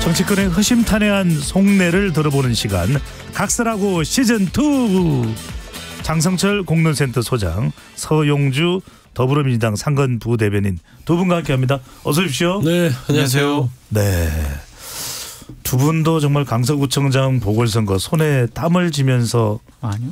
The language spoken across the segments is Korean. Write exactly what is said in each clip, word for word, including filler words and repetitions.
정치권의 허심탄회한 속내를 들어보는 시간 각설하고 시즌이. 장성철 공론센터 소장, 서용주 더불어민주당 상근 부대변인 두 분과 함께합니다. 어서 오십시오. 네, 안녕하세요. 네, 두 분도 정말 강서구청장 보궐선거 손에 땀을 쥐면서 아니요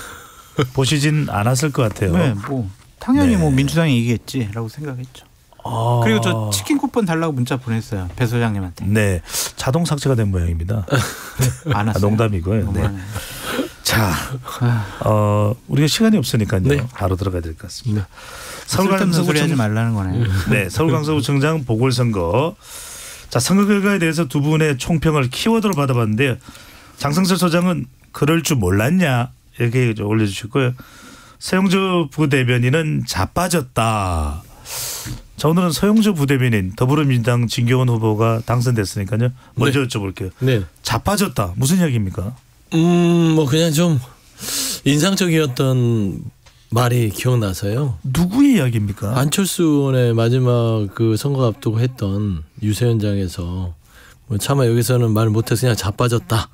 보시진 않았을 것 같아요. 네, 뭐 당연히 네. 뭐 민주당이 이기겠지라고 생각했죠. 아. 그리고 저 치킨 쿠폰 달라고 문자 보냈어요, 배 소장님한테. 네, 자동 삭제가 된 모양입니다. 안 왔어요. 아, 농담이고요. 네. 농담. 자, 어, 우리가 시간이 없으니까요. 네. 바로 들어가야 될 것 같습니다. 네. 쓸데없는 소리 하지 말라는 거네요. 네, 서울 강서구청장 보궐선거. 자, 선거 결과에 대해서 두 분의 총평을 키워드로 받아봤는데요. 장성철 소장은 그럴 줄 몰랐냐 이렇게 올려주셨고요. 서용주 부대변인은 자빠졌다. 자, 오늘은 서용주 부대변인, 더불어민주당 진경원 후보가 당선됐으니까요. 먼저 네. 여쭤볼게요. 네. 자빠졌다. 무슨 이야기입니까? 음, 뭐 그냥 좀 인상적이었던 말이 기억나서요. 누구의 이야기입니까? 안철수 의원의 마지막 그 선거 앞두고 했던 유세 현장에서 뭐 차마 여기서는 말 못해서 그냥 자빠졌다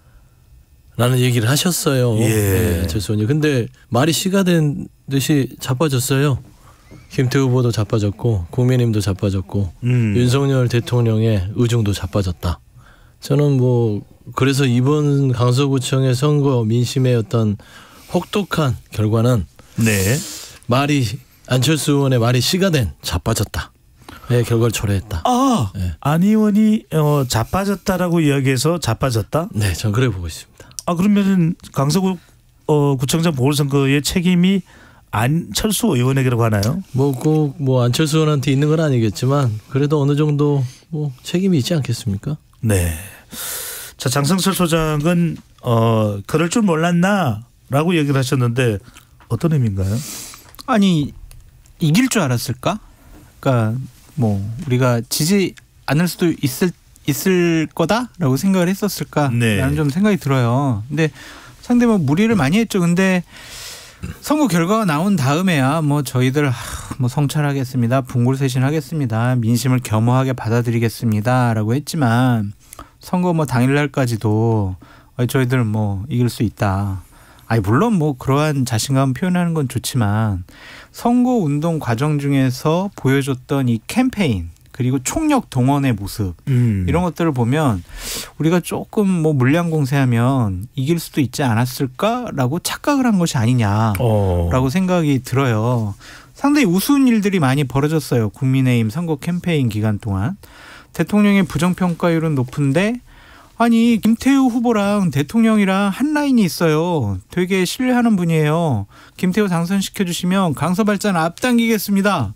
라는 얘기를 하셨어요. 예. 네, 안철수 의원이. 근데 말이 씨가 된 듯이 자빠졌어요. 김태우 후보도 자빠졌고 국민의힘도 자빠졌고 음. 윤석열 대통령의 의중도 자빠졌다. 저는 뭐 그래서 이번 강서구청의 선거 민심의 어떤 혹독한 결과는 네. 말이 안철수 의원의 말이 씨가 된 자빠졌다. 의 결과를 초래했다. 아, 네. 안 의원이 어, 자빠졌다라고 이야기해서 자빠졌다? 네, 전 그래 보고 있습니다. 아, 그러면은 강서구 어, 구청장 보궐선거의 책임이 안철수 의원에게라고 하나요? 뭐 꼭 뭐 안철수 의원한테 있는 건 아니겠지만 그래도 어느 정도 뭐 책임이 있지 않겠습니까? 네. 자, 장성철 소장은 어, 그럴 줄 몰랐나라고 얘기를 하셨는데 어떤 의미인가요? 아니, 이길 줄 알았을까? 그러니까 뭐 우리가 지지 않을 수도 있을 있을 거다라고 생각을 했었을까라는 네. 좀 생각이 들어요. 근데 상대 뭐 무리를 많이 했죠. 근데 선거 결과가 나온 다음에야 뭐 저희들 하, 뭐 성찰하겠습니다, 분골쇄신하겠습니다, 민심을 겸허하게 받아들이겠습니다라고 했지만 선거 뭐 당일날까지도 저희들 뭐 이길 수 있다. 아니 물론 뭐 그러한 자신감 표현하는 건 좋지만 선거 운동 과정 중에서 보여줬던 이 캠페인 그리고 총력 동원의 모습 음. 이런 것들을 보면 우리가 조금 뭐 물량 공세하면 이길 수도 있지 않았을까라고 착각을 한 것이 아니냐라고 어. 생각이 들어요. 상당히 우스운 일들이 많이 벌어졌어요. 국민의힘 선거 캠페인 기간 동안. 대통령의 부정평가율은 높은데 아니 김태우 후보랑 대통령이랑 한 라인이 있어요. 되게 신뢰하는 분이에요. 김태우 당선시켜주시면 강서발전 앞당기겠습니다.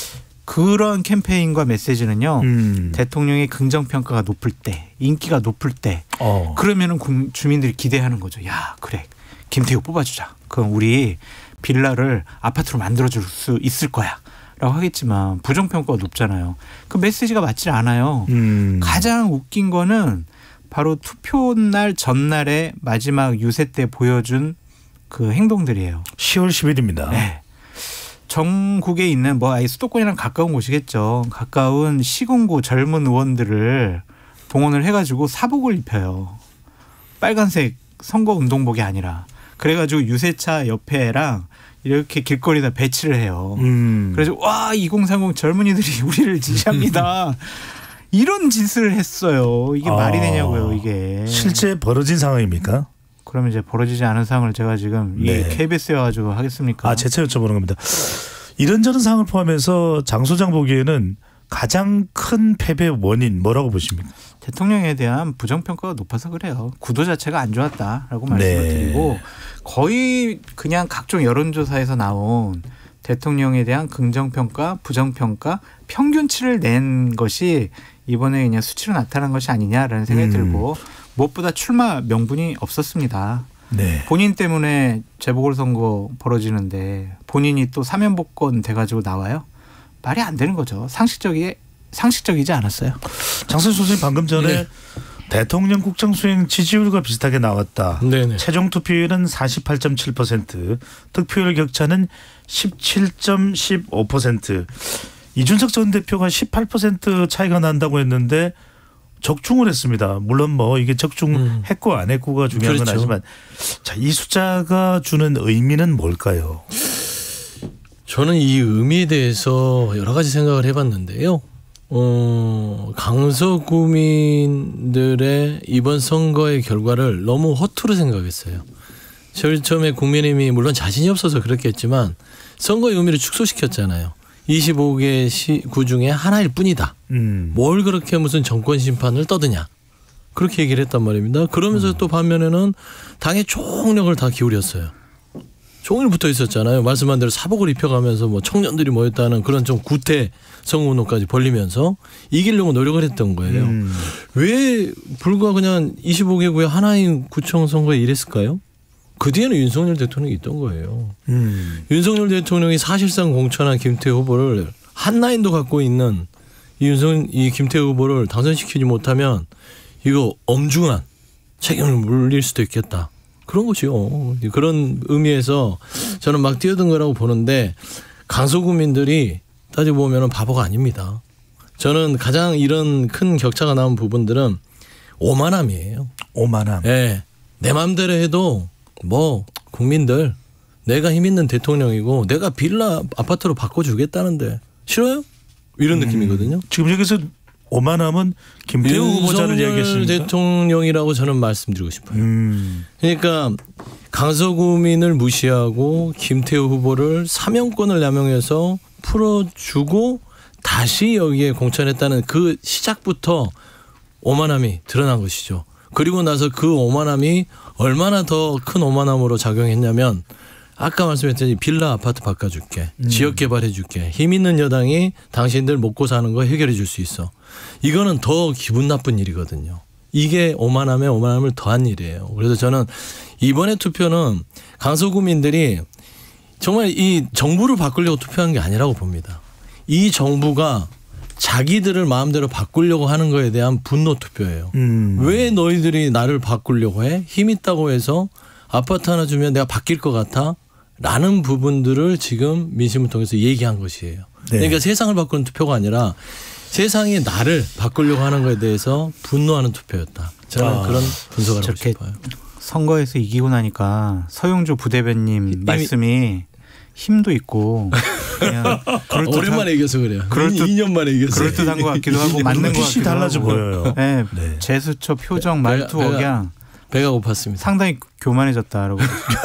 그런 캠페인과 메시지는요. 음. 대통령의 긍정평가가 높을 때, 인기가 높을 때 어. 그러면은 주민들이 기대하는 거죠. 야 그래 김태우 뽑아주자. 그럼 우리 빌라를 아파트로 만들어줄 수 있을 거야 라고 하겠지만 부정평가가 높잖아요. 그 메시지가 맞지 않아요. 음. 가장 웃긴 거는 바로 투표날 전날에 마지막 유세 때 보여준 그 행동들이에요. 시월 십일입니다. 네. 전국에 있는 뭐 아예 수도권이랑 가까운 곳이겠죠. 가까운 시군구 젊은 의원들을 동원을 해가지고 사복을 입혀요. 빨간색 선거 운동복이 아니라. 그래가지고 유세차 옆에랑 이렇게 길거리에다 배치를 해요. 음. 그래서 와 이공삼공 젊은이들이 우리를 지지합니다. 이런 짓을 했어요. 이게 아, 말이 되냐고요, 이게. 실제 벌어진 상황입니까? 그러면 이제 벌어지지 않은 상황을 제가 지금 네. 이 케이비에스에 와가지고 하겠습니까? 아, 재차 여쭤보는 겁니다. 이런저런 상황을 포함해서 장 소장 보기에는 가장 큰 패배 원인 뭐라고 보십니까? 대통령에 대한 부정평가가 높아서 그래요. 구도 자체가 안 좋았다라고 말씀을 네. 드리고 거의 그냥 각종 여론조사에서 나온 대통령에 대한 긍정평가, 부정평가, 평균치를 낸 것이 이번에 그냥 수치로 나타난 것이 아니냐라는 생각이 음. 들고 무엇보다 출마 명분이 없었습니다. 네. 본인 때문에 재보궐선거 벌어지는데 본인이 또 사면복권 돼가지고 나와요? 말이 안 되는 거죠. 상식적이, 상식적이지 않았어요. 장선 선생님 방금 전에 네. 대통령 국정 수행 지지율과 비슷하게 나왔다. 네네. 최종 투표율은 사십팔 점 칠 퍼센트, 득표율 격차는 십칠 점 일오 퍼센트. 이준석 전 대표가 십팔 퍼센트 차이가 난다고 했는데 적중을 했습니다. 물론 뭐 이게 적중했고 안 했고가 중요한 그렇죠. 건 아니지만 자, 이 숫자가 주는 의미는 뭘까요? 저는 이 의미에 대해서 여러 가지 생각을 해봤는데요. 어, 강서구민들의 이번 선거의 결과를 너무 허투루 생각했어요. 제일 처음에 국민의힘이 물론 자신이 없어서 그렇겠지만 선거의 의미를 축소시켰잖아요. 이십오 개 구 중에 하나일 뿐이다. 음. 뭘 그렇게 무슨 정권 심판을 떠드냐. 그렇게 얘기를 했단 말입니다. 그러면서 음. 또 반면에는 당의 총력을 다 기울였어요. 종일 붙어 있었잖아요. 말씀한 대로 사복을 입혀가면서 뭐 청년들이 모였다는 그런 좀 구태 선거운동까지 벌리면서 이기려고 노력을 했던 거예요. 음. 왜 불과 그냥 이십오 개 구의 하나인 구청 선거에 이랬을까요? 그 뒤에는 윤석열 대통령이 있던 거예요. 음. 윤석열 대통령이 사실상 공천한 김태우 후보를 한 라인도 갖고 있는 이 윤석 이 김태우 후보를 당선시키지 못하면 이거 엄중한 책임을 물릴 수도 있겠다. 그런 것이요. 그런 의미에서 저는 막 뛰어든 거라고 보는데 강서구민들이 따지고 보면 바보가 아닙니다. 저는 가장 이런 큰 격차가 나온 부분들은 오만함이에요. 오만함. 네. 내 마음대로 해도 뭐 국민들 내가 힘 있는 대통령이고 내가 빌라 아파트로 바꿔주겠다는데 싫어요? 이런 음. 느낌이거든요. 지금 여기서 오만함은 김태우 후보자를 얘기했습니까? 대통령이라고 저는 말씀드리고 싶어요. 음. 그러니까 강서구민을 무시하고 김태우 후보를 사명권을 남용해서 풀어주고 다시 여기에 공천했다는 그 시작부터 오만함이 드러난 것이죠. 그리고 나서 그 오만함이 얼마나 더 큰 오만함으로 작용했냐면 아까 말씀했더니 빌라 아파트 바꿔줄게. 음. 지역 개발해줄게. 힘 있는 여당이 당신들 먹고 사는 거 해결해 줄 수 있어. 이거는 더 기분 나쁜 일이거든요. 이게 오만함에 오만함을 더한 일이에요. 그래서 저는 이번에 투표는 강서구민들이 정말 이 정부를 바꾸려고 투표한 게 아니라고 봅니다. 이 정부가 자기들을 마음대로 바꾸려고 하는 거에 대한 분노 투표예요. 음. 왜 너희들이 나를 바꾸려고 해? 힘 있다고 해서 아파트 하나 주면 내가 바뀔 것 같아? 라는 부분들을 지금 민심을 통해서 얘기한 것이에요. 네. 그러니까 세상을 바꾸는 투표가 아니라 세상이 나를 바꾸려고 하는 거에 대해서 분노하는 투표였다. 저는 아, 그런 분석을 하고 싶어요. 선거에서 이기고 나니까 서영주 부대변인 말씀이 힘도 있고 그냥 오랜만에 이겨서 그래요. 그럴듯, 이 년 만에 이겨서 그럴듯한 것 같기도 하고 맞는 것 같기도 달라져 하고. 보여요. 네, 네. 제스처, 표정, 말투, 배가, 억양 배가 고팠습니다. 상당히 교만해졌다라고.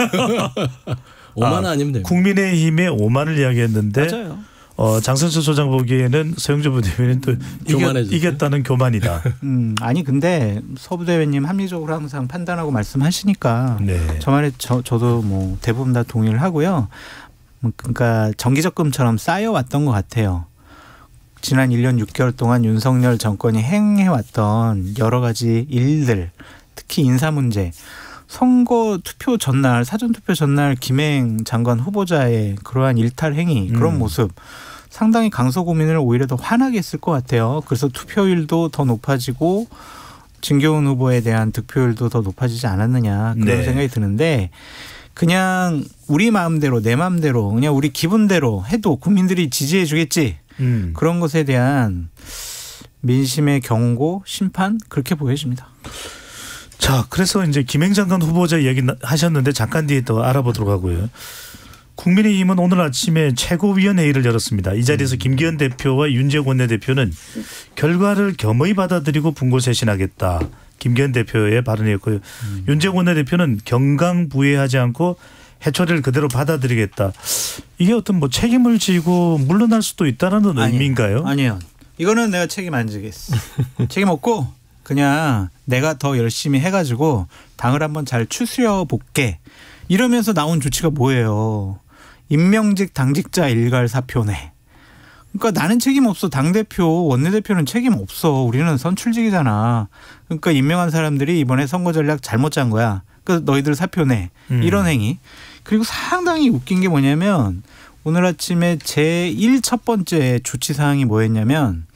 오만 아, 아니면 됩니다. 국민의힘의 오만을 이야기했는데 맞아요. 어, 장선수 소장 보기에는 서영주 부대변인 또 이겼, 이겼다는 교만이다. 음, 아니 근데 서 부대변인 합리적으로 항상 판단하고 말씀하시니까 네. 저 말에 저, 저도 뭐 대부분 다 동의를 하고요. 그러니까 정기적금처럼 쌓여왔던 것 같아요. 지난 일 년 육 개월 동안 윤석열 정권이 행해왔던 여러 가지 일들, 특히 인사 문제, 선거 투표 전날, 사전투표 전날 김행 장관 후보자의 그러한 일탈 행위, 그런 음. 모습 상당히 강서구민을 오히려 더 화나게 했을 것 같아요. 그래서 투표율도 더 높아지고 진교훈 후보에 대한 득표율도 더 높아지지 않았느냐 그런 네. 생각이 드는데 그냥 우리 마음대로 내 마음대로 그냥 우리 기분대로 해도 국민들이 지지해 주겠지. 음. 그런 것에 대한 민심의 경고, 심판 그렇게 보여집니다. 자, 그래서 이제 김행 장관 후보자 이야기 하셨는데 잠깐 뒤에 또 알아보도록 하고요. 국민의힘은 오늘 아침에 최고위원회의를 열었습니다. 이 자리에서 김기현 대표와 윤재욱 원내대표는 결과를 겸허히 받아들이고 분고쇄신하겠다. 김기현 대표의 발언이었고요. 음. 윤재욱 원내대표는 경강부회하지 않고 해초리를 그대로 받아들이겠다. 이게 어떤 뭐 책임을 지고 물러날 수도 있다는 의미인가요? 아니요. 이거는 내가 책임 안 지겠어. 책임 없고 그냥 내가 더 열심히 해가지고 당을 한번 잘 추스려 볼게. 이러면서 나온 조치가 뭐예요? 임명직 당직자 일괄 사표내. 그러니까 나는 책임 없어. 당대표, 원내대표는 책임 없어. 우리는 선출직이잖아. 그러니까 임명한 사람들이 이번에 선거 전략 잘못 짠 거야. 그러니까 너희들 사표내. 음. 이런 행위. 그리고 상당히 웃긴 게 뭐냐면 오늘 아침에 제일 첫 번째 조치사항이 뭐였냐면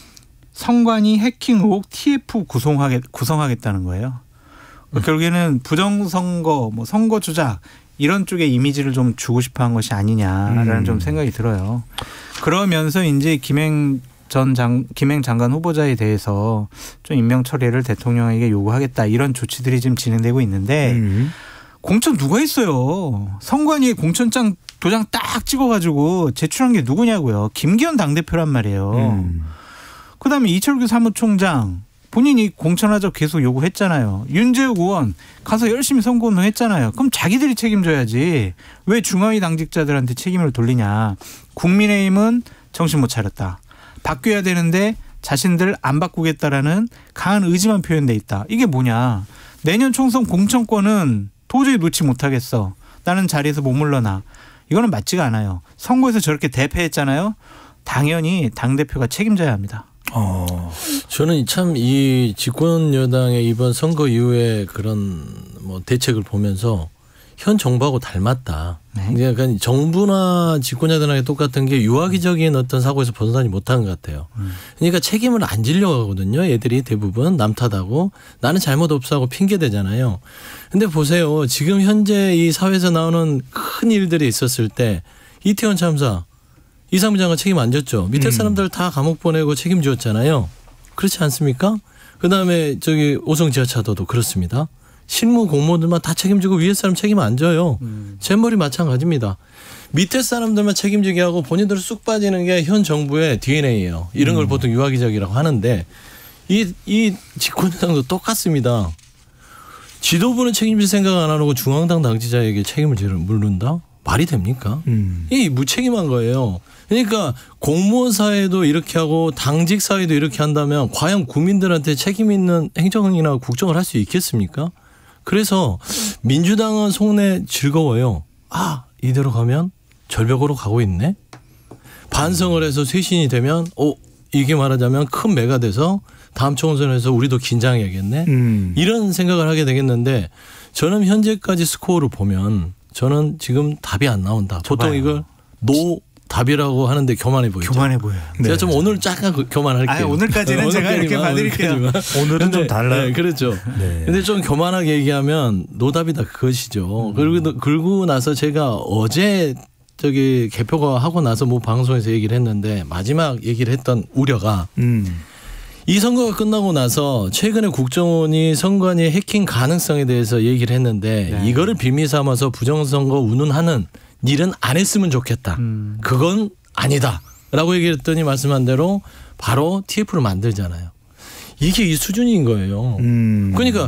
선관위 해킹 의혹 티에프 구성하겠, 구성하겠다는 거예요. 음. 결국에는 부정선거, 뭐 선거 조작 이런 쪽의 이미지를 좀 주고 싶어한 것이 아니냐라는 음. 좀 생각이 들어요. 그러면서 이제 김행 전 장, 김행 장관 후보자에 대해서 좀 임명 처리를 대통령에게 요구하겠다 이런 조치들이 지금 진행되고 있는데 음. 공천 누가 했어요? 선관위에 공천장 도장 딱 찍어가지고 제출한 게 누구냐고요. 김기현 당대표란 말이에요. 음. 그다음에 이철규 사무총장 본인이 공천하자 계속 요구했잖아요. 윤재욱 의원 가서 열심히 선거운동했잖아요. 그럼 자기들이 책임져야지. 왜 중하위 당직자들한테 책임을 돌리냐. 국민의힘은 정신 못 차렸다. 바뀌어야 되는데 자신들 안 바꾸겠다라는 강한 의지만 표현돼 있다. 이게 뭐냐. 내년 총선 공천권은 도저히 놓지 못하겠어. 나는 자리에서 못 물러나. 이거는 맞지가 않아요. 선거에서 저렇게 대패했잖아요. 당연히 당대표가 책임져야 합니다. 어. 저는 참 이 집권 여당의 이번 선거 이후에 그런 뭐 대책을 보면서 현 정부하고 닮았다. 네. 그러니까 정부나 집권 여당하고 똑같은 게 유아기적인 어떤 사고에서 벗어나지 못한 것 같아요. 음. 그러니까 책임을 안 지려고 하거든요. 애들이 대부분 남 탓하고 나는 잘못 없어 하고 핑계 대잖아요. 근데 보세요. 지금 현재 이 사회에서 나오는 큰 일들이 있었을 때 이태원 참사 이 사무장관 책임 안 졌죠. 밑에 사람들 다 감옥 보내고 책임졌잖아요. 그렇지 않습니까? 그다음에 저기 오송 지하차도도 그렇습니다. 실무 공무원들만 다 책임지고 위에 사람 책임 안 져요. 음. 잼머리 마찬가지입니다. 밑에 사람들만 책임지게 하고 본인들 쑥 빠지는 게 현 정부의 디엔에이예요. 이런 걸 음. 보통 유아기적이라고 하는데 이, 이 집권여당도 똑같습니다. 지도부는 책임질 생각 안 하고 중앙당 당지자에게 책임을 물는다? 말이 됩니까? 음. 이 무책임한 거예요. 그러니까 공무원 사회도 이렇게 하고 당직 사회도 이렇게 한다면 과연 국민들한테 책임 있는 행정이나 국정을 할 수 있겠습니까? 그래서 민주당은 속내 즐거워요. 아, 이대로 가면 절벽으로 가고 있네. 반성을 해서 쇄신이 되면 어, 이게 말하자면 큰 매가 돼서 다음 총선에서 우리도 긴장해야겠네. 음. 이런 생각을 하게 되겠는데 저는 현재까지 스코어를 보면 저는 지금 답이 안 나온다. 보통 봐요. 이걸 노 답이라고 하는데 교만해 보이죠. 교만해 보여요. 제가 네. 좀 오늘 잠깐 교만할게요. 아니, 오늘까지는 제가 이렇게 봐드릴게요. 오늘은 근데, 좀 달라요. 네, 그렇죠. 네. 근데 좀 교만하게 얘기하면 노답이다 그것이죠. 음. 그리고 그러고 나서 제가 어제 저기 개표가 하고 나서 뭐 방송에서 얘기를 했는데 마지막 얘기를 했던 우려가 음. 이 선거가 끝나고 나서 최근에 국정원이 선관위 해킹 가능성에 대해서 얘기를 했는데 네. 이거를 빌미 삼아서 부정선거 운운하는 일은 안 했으면 좋겠다. 음. 그건 아니다. 라고 얘기했더니 말씀한 대로 바로 티에프를 만들잖아요. 이게 이 수준인 거예요. 음. 그러니까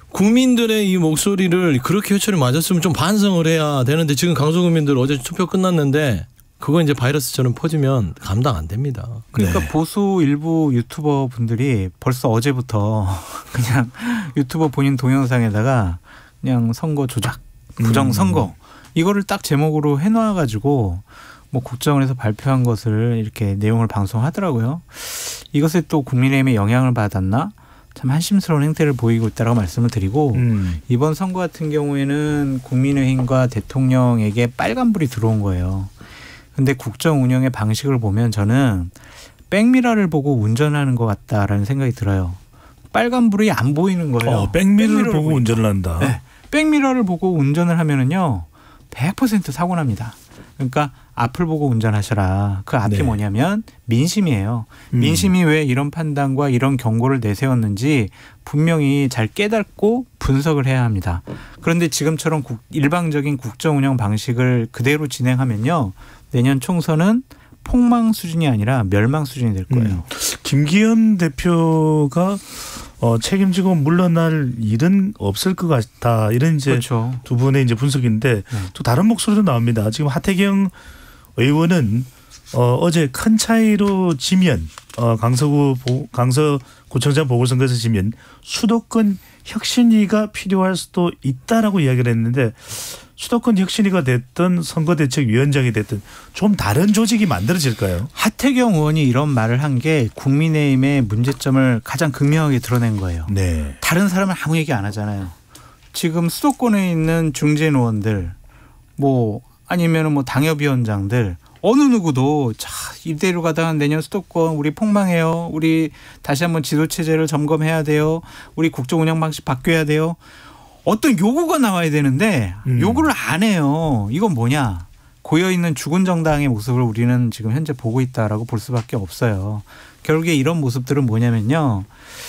국민들의 이 목소리를 그렇게 회초리 맞았으면 좀 반성을 해야 되는데 지금 강서구민들 어제 투표 끝났는데 그거 이제 바이러스처럼 퍼지면 감당 안 됩니다. 그러니까 네. 보수 일부 유튜버 분들이 벌써 어제부터 그냥 유튜버 본인 동영상에다가 그냥 선거 조작, 부정 선거 음. 이거를 딱 제목으로 해놔가지고 뭐 국정을 해서 발표한 것을 이렇게 내용을 방송하더라고요. 이것에 또 국민의힘의 영향을 받았나? 참 한심스러운 행태를 보이고 있다고 말씀을 드리고 음. 이번 선거 같은 경우에는 국민의힘과 대통령에게 빨간불이 들어온 거예요. 근데 국정 운영의 방식을 보면 저는 백미러를 보고 운전하는 것 같다라는 생각이 들어요. 빨간불이 안 보이는 거예요. 어, 백미러를 보고 보이니까. 운전을 한다. 네. 백미러를 보고 운전을 하면은요 백 퍼센트 사고 납니다. 그러니까 앞을 보고 운전하셔라. 그 앞이 네. 뭐냐면 민심이에요. 음. 민심이 왜 이런 판단과 이런 경고를 내세웠는지 분명히 잘 깨닫고 분석을 해야 합니다. 그런데 지금처럼 국, 일방적인 국정 운영 방식을 그대로 진행하면요. 내년 총선은 폭망 수준이 아니라 멸망 수준이 될 거예요. 음. 김기현 대표가 어, 책임지고 물러날 일은 없을 것 같다. 이런 이제 그렇죠. 두 분의 이제 분석인데 네. 또 다른 목소리도 나옵니다. 지금 하태경 의원은 어, 어제 큰 차이로 지면 어, 강서구 강서구청장 보궐선거에서 지면 수도권 혁신위가 필요할 수도 있다라고 이야기를 했는데 수도권 혁신위가 됐든 선거대책위원장이 됐든 좀 다른 조직이 만들어질까요? 하태경 의원이 이런 말을 한 게 국민의힘의 문제점을 가장 극명하게 드러낸 거예요. 네. 다른 사람은 아무 얘기 안 하잖아요. 지금 수도권에 있는 중진 의원들 뭐 아니면 뭐 당협위원장들 어느 누구도 자 이대로 가다가 내년 수도권 우리 폭망해요. 우리 다시 한번 지도체제를 점검해야 돼요. 우리 국정 운영 방식 바뀌어야 돼요. 어떤 요구가 나와야 되는데 음. 요구를 안 해요. 이건 뭐냐. 고여있는 죽은 정당의 모습을 우리는 지금 현재 보고 있다라고 볼 수밖에 없어요. 결국에 이런 모습들은 뭐냐면요.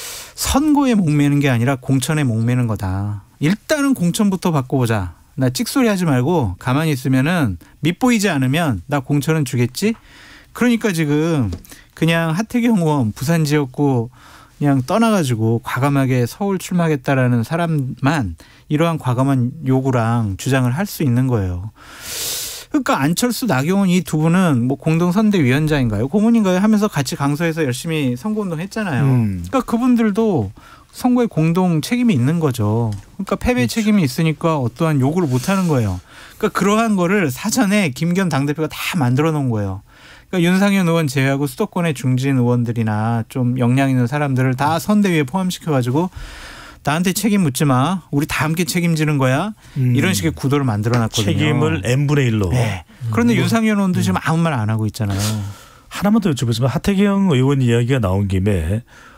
선거에 목매는 게 아니라 공천에 목매는 거다. 일단은 공천부터 바꿔보자. 나 찍소리 하지 말고 가만히 있으면은 밉보이지 않으면 나 공천은 주겠지. 그러니까 지금 그냥 하태경 의원 부산 지역구 그냥 떠나가지고 과감하게 서울 출마하겠다라는 사람만 이러한 과감한 요구랑 주장을 할 수 있는 거예요. 그러니까 안철수, 나경원 이 두 분은 뭐 공동선대위원장인가요? 고문인가요? 하면서 같이 강서에서 열심히 선거운동 했잖아요. 음. 그러니까 그분들도 선거에 공동 책임이 있는 거죠. 그러니까 패배 그렇죠. 책임이 있으니까 어떠한 요구를 못 하는 거예요. 그러니까 그러한 거를 사전에 김기현 당대표가 다 만들어 놓은 거예요. 그러니까 윤상현 의원 제외하고 수도권의 중진 의원들이나 좀 역량 있는 사람들을 다 선대위에 포함시켜가지고 나한테 책임 묻지 마. 우리 다 함께 책임지는 거야. 음. 이런 식의 구도를 만들어놨거든요. 책임을 n분의 일로. 네. 그런데 음. 윤상현 의원도 지금 아무 말 안 하고 있잖아요. 하나만 더 여쭤보겠습니다. 하태경 의원 이야기가 나온 김에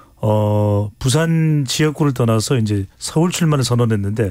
어, 부산 지역구를 떠나서 이제 서울 출마를 선언했는데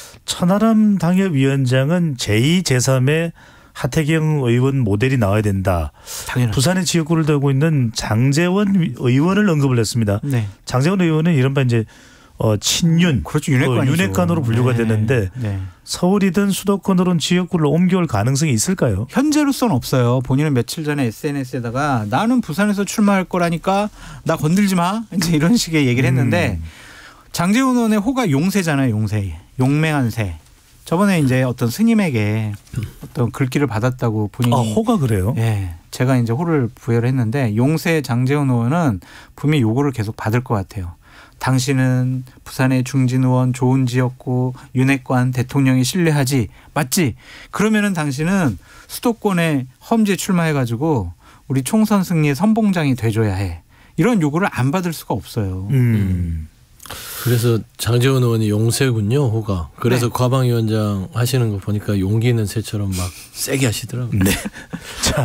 천하람 당협위원장은 제이, 제삼의 하태경 의원 모델이 나와야 된다. 당연하죠. 부산의 지역구를 두고 있는 장제원 의원을 언급을 했습니다. 네. 장제원 의원은 이른바 이제 어, 친윤, 그렇죠. 윤핵관이죠. 어, 윤핵관으로 분류가 네. 되는데 네. 서울이든 수도권으로는 지역구를 옮겨올 가능성이 있을까요? 현재로서는 없어요. 본인은 며칠 전에 에스엔에스에다가 나는 부산에서 출마할 거라니까 나 건들지 마. 이제 이런 식의 얘기를 했는데 음. 장제원 의원의 호가 용새잖아요. 용새. 용맹한 새. 저번에 이제 어떤 스님에게 어떤 글귀를 받았다고 본인이. 아, 호가 그래요? 네. 제가 이제 호를 부여를 했는데 용새 장제원 의원은 분명히 요구를 계속 받을 것 같아요. 당신은 부산의 중진 의원 좋은 지역구 윤핵관 대통령이 신뢰하지 맞지? 그러면은 당신은 수도권에 험지에 출마해가지고 우리 총선 승리의 선봉장이 돼줘야 해. 이런 요구를 안 받을 수가 없어요. 음. 그래서 장제원 의원이 용새군요, 호가. 그래서 네. 과방위원장 하시는 거 보니까 용기 있는 새처럼 막 세게 하시더라고요. 네. 자,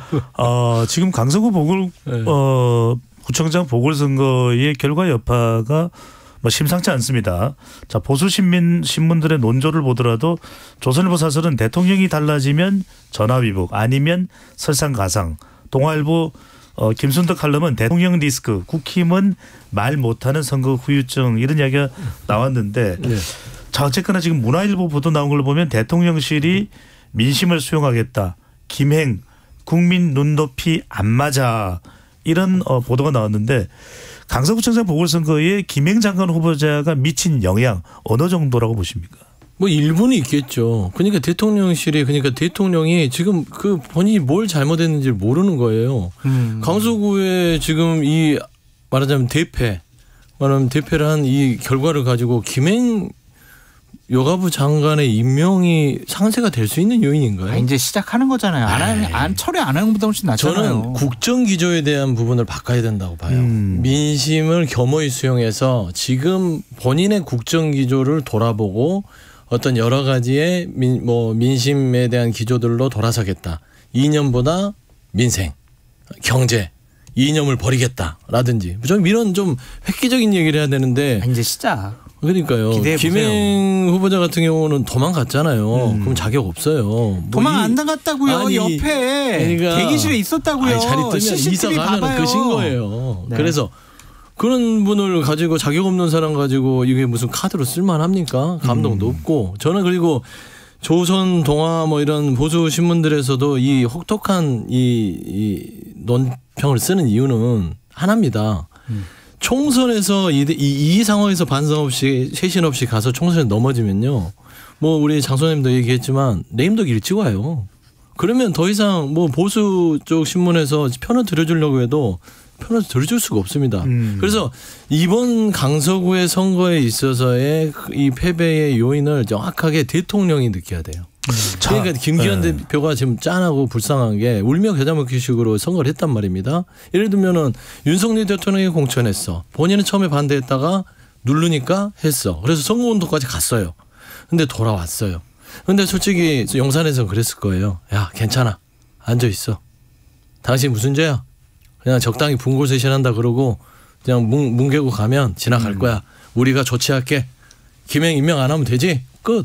어, 지금 강서구 보궐 네. 어, 구청장 보궐선거의 결과 여파가 뭐 심상치 않습니다. 자, 보수 신민 신문들의 논조를 보더라도 조선일보 사설은 대통령이 달라지면 전화위복 아니면 설상가상. 동아일보 어, 김순덕 칼럼은 대통령 리스크, 국힘은 말 못하는 선거 후유증 이런 이야기가 나왔는데 네. 자 어쨌거나 지금 문화일보 보도 나온 걸 보면 대통령실이 민심을 수용하겠다. 김행 국민 눈높이 안 맞아. 이런 어, 보도가 나왔는데 강서구청장 보궐선거에 김행 장관 후보자가 미친 영향 어느 정도라고 보십니까? 뭐 일부는 있겠죠. 그러니까 대통령실이 그러니까 대통령이 지금 그 본인이 뭘 잘못했는지 모르는 거예요. 음. 강서구에 지금 이 말하자면 대패, 말하면 대패를 한 이 결과를 가지고 김행 여가부 장관의 임명이 상쇄가 될 수 있는 요인인가요? 아, 이제 시작하는 거잖아요. 안, 하는, 안 처리 안 하는 것보다 훨씬 낫잖아요. 저는 국정 기조에 대한 부분을 바꿔야 된다고 봐요. 음. 민심을 겸허히 수용해서 지금 본인의 국정 기조를 돌아보고 어떤 여러 가지의 민, 뭐 민심에 대한 기조들로 돌아서겠다. 이념보다 민생, 경제, 이념을 버리겠다라든지 좀 이런 좀 획기적인 얘기를 해야 되는데 아, 이제 시작. 그러니까요. 김행 후보자 같은 경우는 도망갔잖아요. 음. 그럼 자격 없어요. 뭐 도망 안 나갔다고요. 아니, 옆에 그러니까 대기실에 있었다고요. 아니, 자리 뜨면 이사 가면 끝인 거예요. 네. 그래서 그런 분을 가지고 자격 없는 사람 가지고 이게 무슨 카드로 쓸만합니까? 감동도 음. 없고. 저는 그리고 조선 동아 뭐 이런 보수 신문들에서도 이 혹독한 이, 이 논평을 쓰는 이유는 하나입니다. 음. 총선에서 이, 이, 이 상황에서 반성 없이 쇄신 없이 가서 총선에 넘어지면요. 뭐 우리 장 소장님도 얘기했지만 내임도 일찍 와요. 그러면 더 이상 뭐 보수 쪽 신문에서 편을 들여주려고 해도 편을 들어줄 수가 없습니다. 음. 그래서 이번 강서구의 선거에 있어서의 이 패배의 요인을 정확하게 대통령이 느껴야 돼요. 음. 그러니까 김기현 네. 대표가 지금 짠하고 불쌍한 게 울며 겨자 먹기식으로 선거를 했단 말입니다. 예를 들면은 윤석열 대통령이 공천했어. 본인은 처음에 반대했다가 누르니까 했어. 그래서 선거운동까지 갔어요. 근데 돌아왔어요. 근데 솔직히 용산에서 그랬을 거예요. 야 괜찮아. 앉아 있어. 당신 무슨 죄야? 그냥 적당히 분골쇄신한다 그러고 그냥 뭉, 뭉개고 가면 지나갈 음. 거야. 우리가 조치할게. 김행 임명 안 하면 되지? 끝.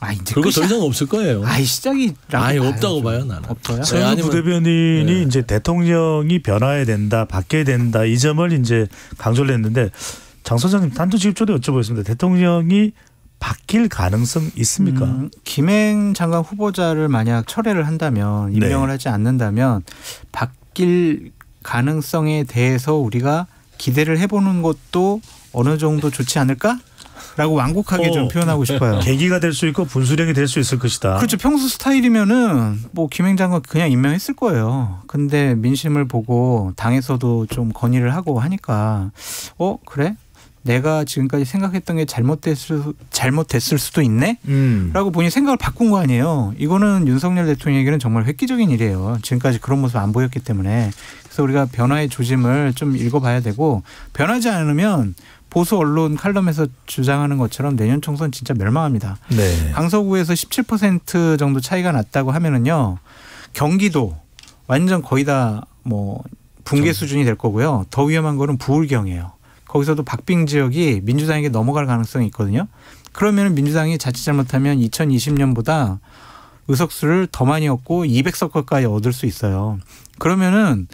아, 이제 그리고 더 이상 없을 거예요. 아이 시작이 아예 없다고 봐요 나는. 없어요. 서영교 부대변인이 네. 이제 대통령이 변화해야 된다, 바뀌어야 된다 이 점을 이제 강조를 했는데 장 소장님 단도직입적으로 여쭤보겠습니다. 대통령이 바뀔 가능성 있습니까? 음, 김행 장관 후보자를 만약 철회를 한다면 임명을 네. 하지 않는다면 바뀔 가능성에 대해서 우리가 기대를 해보는 것도 어느 정도 좋지 않을까? 라고 완곡하게 어, 좀 표현하고 싶어요. 계기가 될 수 있고 분수령이 될 수 있을 것이다. 그렇죠. 평소 스타일이면은 뭐 김행 장관 그냥 임명했을 거예요. 근데 민심을 보고 당에서도 좀 건의를 하고 하니까 어 그래? 내가 지금까지 생각했던 게 잘못됐을 잘못됐을 수도 있네? 음. 라고 본인이 생각을 바꾼 거 아니에요. 이거는 윤석열 대통령에게는 정말 획기적인 일이에요. 지금까지 그런 모습 안 보였기 때문에. 그래서 우리가 변화의 조짐을 좀 읽어봐야 되고 변하지 않으면 보수 언론 칼럼에서 주장하는 것처럼 내년 총선 진짜 멸망합니다. 네. 강서구에서 십칠 퍼센트 정도 차이가 났다고 하면은요. 경기도 완전 거의 다 뭐 붕괴 수준이 될 거고요. 더 위험한 거는 부울경이에요. 거기서도 박빙 지역이 민주당에게 넘어갈 가능성이 있거든요. 그러면 민주당이 자칫 잘못하면 이천이십 년보다 의석수를 더 많이 얻고 이백 석 가까이 얻을 수 있어요. 그러면은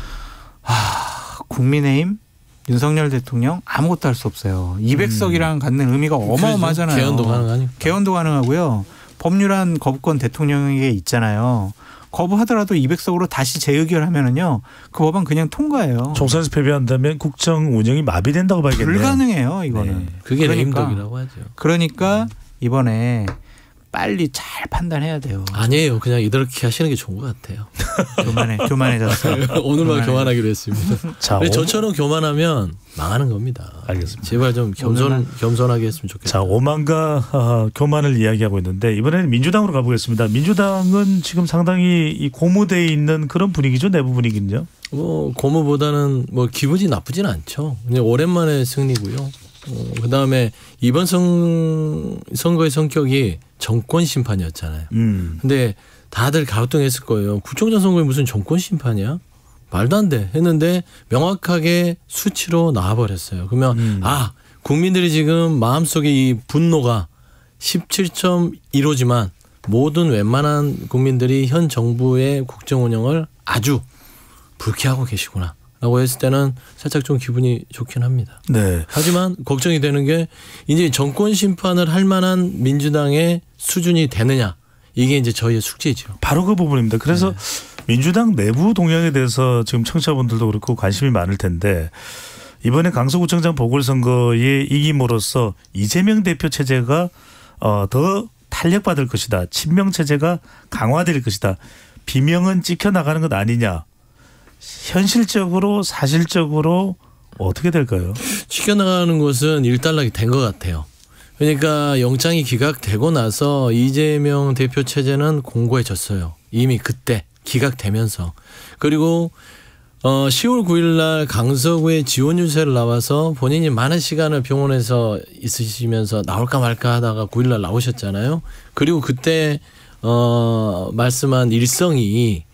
아, 국민의힘 윤석열 대통령 아무것도 할 수 없어요. 이백 석이랑 갖는 의미가 어마어마하잖아요. 개헌도 가능하니까. 개헌도 가능하고요. 법률안 거부권 대통령에게 있잖아요. 거부하더라도 이백 석으로 다시 재의결하면은요. 그 법안 그냥 통과해요. 총선에서 패배한다면 국정 운영이 마비된다고 봐야겠네요. 불가능해요. 이거는. 네. 그게 그러니까, 레임덕이라고 하죠. 그러니까 이번에 빨리 잘 판단해야 돼요. 아니에요. 그냥 이렇게 하시는 게 좋은 것 같아요. 교만해, 교만해졌어요. 오늘만 교만해. 교만하기로 했습니다. 자, 근데 오- 저처럼 교만하면 망하는 겁니다. 알겠습니다. 제발 좀 겸손 겸손하게 했으면 좋겠다. 자, 오만과 어, 교만을 이야기하고 있는데 이번에는 민주당으로 가보겠습니다. 민주당은 지금 상당히 이 고무되어 있는 그런 분위기죠. 내부 분위기는요. 뭐 고무보다는 뭐 기분이 나쁘진 않죠. 그냥 오랜만에 승리고요. 어, 그다음에 이번 선, 선거의 성격이 정권 심판이었잖아요. 음. 근데 다들 갸우뚱했을 거예요. 구청장 선거에 무슨 정권 심판이야? 말도 안 돼 했는데 명확하게 수치로 나와버렸어요. 그러면 음. 아 국민들이 지금 마음속에 이 분노가 십칠 점 일오지만 모든 웬만한 국민들이 현 정부의 국정 운영을 아주 불쾌하고 계시구나 라고 했을 때는 살짝 좀 기분이 좋긴 합니다. 네. 하지만 걱정이 되는 게 이제 정권 심판을 할 만한 민주당의 수준이 되느냐 이게 이제 저희의 숙제죠. 바로 그 부분입니다. 그래서 네. 민주당 내부 동향에 대해서 지금 청취자분들도 그렇고 관심이 많을 텐데 이번에 강서구청장 보궐선거에 이김으로써 이재명 대표 체제가 어, 더 탄력받을 것이다. 친명 체제가 강화될 것이다. 비명은 찍혀나가는 것 아니냐. 현실적으로 사실적으로 어떻게 될까요? 지켜나가는 것은 일단락이 된 것 같아요. 그러니까 영장이 기각되고 나서 이재명 대표 체제는 공고해졌어요. 이미 그때 기각되면서. 그리고 어 시월 구일 날 강서구에 지원 유세를 나와서 본인이 많은 시간을 병원에서 있으시면서 나올까 말까 하다가 구일 날 나오셨잖아요. 그리고 그때 어 말씀한 일성이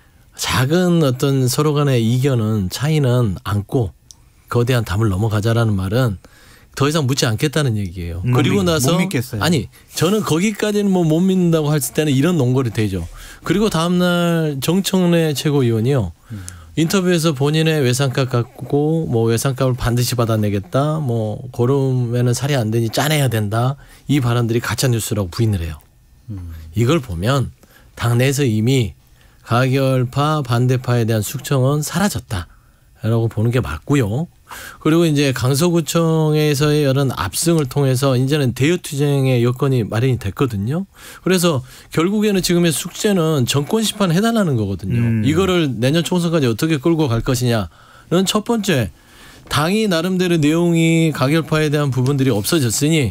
작은 어떤 서로 간의 이견은 차이는 안고 거대한 담을 넘어가자라는 말은 더 이상 묻지 않겠다는 얘기예요. 못 그리고 믿- 나서 못 믿겠어요. 아니 저는 거기까지는 뭐 못 믿는다고 했을 때는 이런 논거리 되죠. 그리고 다음날 정청래 최고위원이요. 음. 인터뷰에서 본인의 외상값 갖고 뭐 외상값을 반드시 받아내겠다. 뭐 고름에는 살이 안 되니 짜내야 된다. 이 발언들이 가짜 뉴스라고 부인을 해요. 음. 이걸 보면 당내에서 이미 가결파 반대파에 대한 숙청은 사라졌다라고 보는 게 맞고요. 그리고 이제 강서구청에서의 이런 압승을 통해서 이제는 대여투쟁의 여건이 마련이 됐거든요. 그래서 결국에는 지금의 숙제는 정권 심판 해달라는 거거든요. 음. 이거를 내년 총선까지 어떻게 끌고 갈 것이냐는 첫 번째 당이 나름대로 내용이 가결파에 대한 부분들이 없어졌으니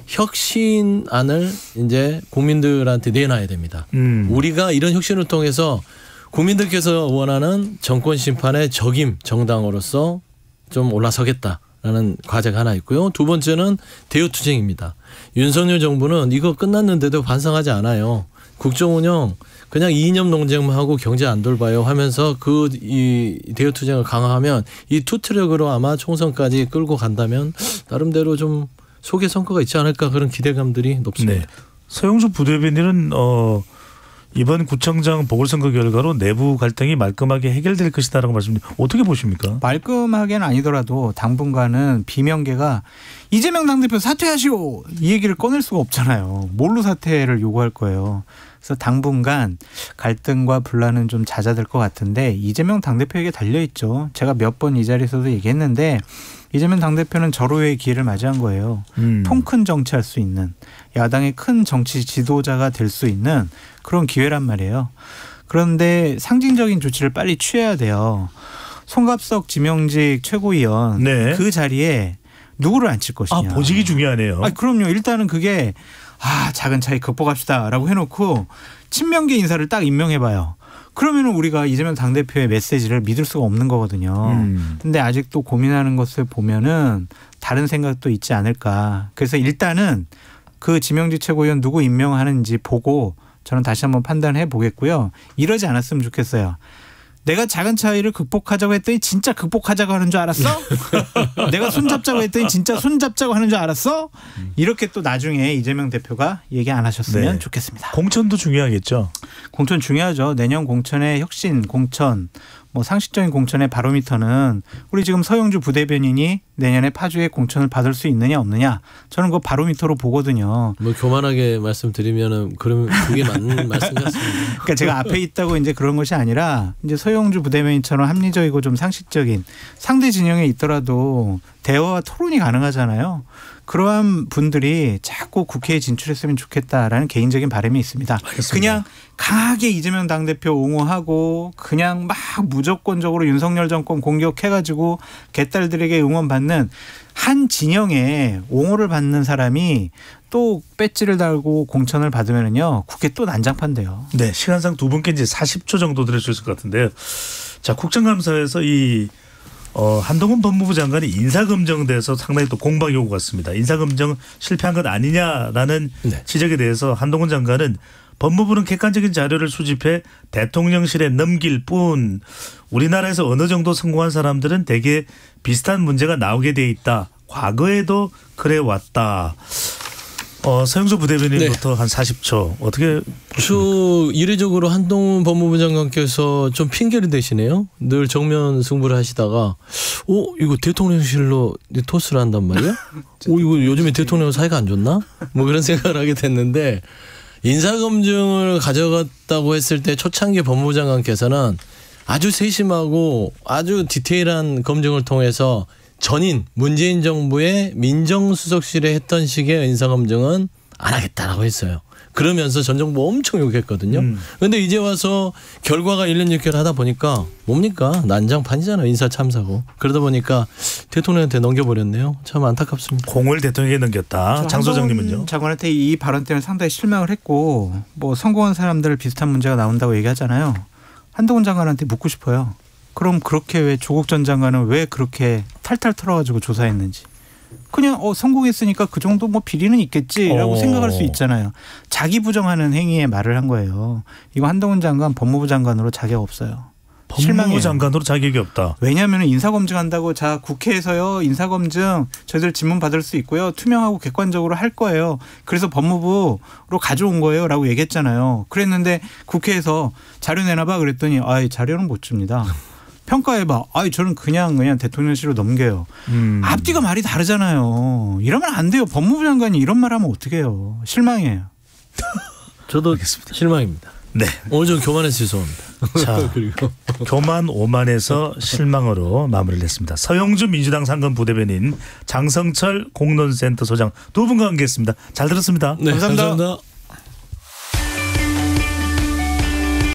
혁신안을 이제 국민들한테 내놔야 됩니다. 음. 우리가 이런 혁신을 통해서 국민들께서 원하는 정권 심판의 적임 정당으로서 좀 올라서겠다라는 과제가 하나 있고요. 두 번째는 대여투쟁입니다. 윤석열 정부는 이거 끝났는데도 반성하지 않아요. 국정운영 그냥 이념 논쟁만 하고 경제 안 돌봐요 하면서 그 이 대여투쟁을 강화하면 이 투트랙으로 아마 총선까지 끌고 간다면 나름대로 좀 속의 성과가 있지 않을까 그런 기대감들이 높습니다. 네. 서영주 부대변인은 어, 이번 구청장 보궐선거 결과로 내부 갈등이 말끔하게 해결될 것이다라고 말씀드립니다. 어떻게 보십니까? 말끔하게는 아니더라도 당분간은 비명계가 이재명 당대표 사퇴하시오 이 얘기를 꺼낼 수가 없잖아요. 뭘로 사퇴를 요구할 거예요. 그래서 당분간 갈등과 분란은 좀 잦아들 것 같은데 이재명 당대표에게 달려있죠. 제가 몇 번 이 자리에서도 얘기했는데 이재명 당대표는 절호의 기회를 맞이한 거예요. 음. 통큰 정치할 수 있는 야당의 큰 정치 지도자가 될 수 있는 그런 기회란 말이에요. 그런데 상징적인 조치를 빨리 취해야 돼요. 송갑석 지명직 최고위원 네. 그 자리에 누구를 앉힐 것이냐. 아, 보직이 중요하네요. 아, 그럼요. 일단은 그게 아 작은 차이 극복합시다라고 해놓고 친명계 인사를 딱 임명해봐요. 그러면은 우리가 이재명 당대표의 메시지를 믿을 수가 없는 거거든요. 음. 근데 아직도 고민하는 것을 보면은 다른 생각도 있지 않을까. 그래서 일단은 그 지명직 최고위원 누구 임명하는지 보고 저는 다시 한번 판단해 보겠고요. 이러지 않았으면 좋겠어요. 내가 작은 차이를 극복하자고 했더니 진짜 극복하자고 하는 줄 알았어? 내가 손잡자고 했더니 진짜 손잡자고 하는 줄 알았어? 이렇게 또 나중에 이재명 대표가 얘기 안 하셨으면 네. 좋겠습니다. 공천도 중요하겠죠. 공천 중요하죠. 내년 공천의 혁신 공천, 뭐 상식적인 공천의 바로미터는 우리 지금 서영주 부대변인이 내년에 파주에 공천을 받을 수 있느냐 없느냐 저는 그 바로미터로 보거든요. 뭐 교만하게 말씀드리면은 그러면 그게 맞는 말씀 같습니다. 그러니까 제가 앞에 있다고 이제 그런 것이 아니라 이제 서영주 부대변인처럼 합리적이고 좀 상식적인 상대 진영에 있더라도 대화와 토론이 가능하잖아요. 그러한 분들이 자꾸 국회에 진출했으면 좋겠다라는 개인적인 바람이 있습니다. 알겠습니다. 그냥 강하게 이재명 당대표 옹호하고 그냥 막 무조건적으로 윤석열 정권 공격해가지고 개딸들에게 응원받는 한 진영에 옹호를 받는 사람이 또 배지를 달고 공천을 받으면은요 국회 또 난장판 돼요. 네, 시간상 두 분께 이제 사십 초 정도 드릴 수 있을 것 같은데요. 자, 국정감사에서 이 어, 한동훈 법무부 장관이 인사검증에 대해서 상당히 또 공방 요구가 왔습니다. 인사검증 실패한 것 아니냐라는 네. 지적에 대해서 한동훈 장관은 법무부는 객관적인 자료를 수집해 대통령실에 넘길 뿐 우리나라에서 어느 정도 성공한 사람들은 대개 비슷한 문제가 나오게 돼 있다. 과거에도 그래 왔다. 어, 서영주 부대변인부터 네. 한 사십 초 어떻게 저 이례적으로 한동훈 법무부 장관께서 좀 핑계를 대시네요. 늘 정면 승부를 하시다가 오 이거 대통령실로 토스를 한단 말이야? 오 이거 요즘에 대통령 사이가 안 좋나? 뭐 그런 생각을 하게 됐는데 인사검증을 가져갔다고 했을 때 초창기 법무부 장관께서는 아주 세심하고 아주 디테일한 검증을 통해서 전인 문재인 정부의 민정수석실에 했던 식의 인사검증은 안 하겠다라고 했어요. 그러면서 전 정부 엄청 욕했거든요. 그런데 음. 이제 와서 결과가 일 년 육 개월 하다 보니까 뭡니까? 난장판이잖아요. 인사 참사고. 그러다 보니까 대통령한테 넘겨버렸네요. 참 안타깝습니다. 공을 대통령에게 넘겼다. 장 소장님은요? 장관한테 이 발언 때문에 상당히 실망을 했고 뭐 성공한 사람들 비슷한 문제가 나온다고 얘기하잖아요. 한동훈 장관한테 묻고 싶어요. 그럼 그렇게 왜 조국 전 장관은 왜 그렇게 탈탈 털어가지고 조사했는지. 그냥 어 성공했으니까 그 정도 뭐 비리는 있겠지라고 오. 생각할 수 있잖아요. 자기 부정하는 행위에 말을 한 거예요. 이거 한동훈 장관 법무부 장관으로 자격 없어요. 법무부 실망해요. 장관으로 자격이 없다. 왜냐하면 인사검증한다고 자 국회에서요 인사검증 저희들 질문 받을 수 있고요. 투명하고 객관적으로 할 거예요. 그래서 법무부로 가져온 거예요 라고 얘기했잖아요. 그랬는데 국회에서 자료 내놔봐 그랬더니 아 자료는 못 줍니다. 평가해봐. 아이 저는 그냥 그냥 대통령실로 넘겨요. 음. 앞뒤가 말이 다르잖아요. 이러면 안 돼요. 법무부 장관이 이런 말하면 어떡해요. 실망해요. 저도 알겠습니다. 실망입니다. 네. 오늘 좀 교만해서 죄송합니다. 자, 그리고 교만 오만에서 실망으로 마무리를 했습니다. 서영주 민주당 상근 부대변인, 장성철 공론센터 소장 두 분과 함께했습니다. 잘 들었습니다. 네, 감사합니다. 감사합니다.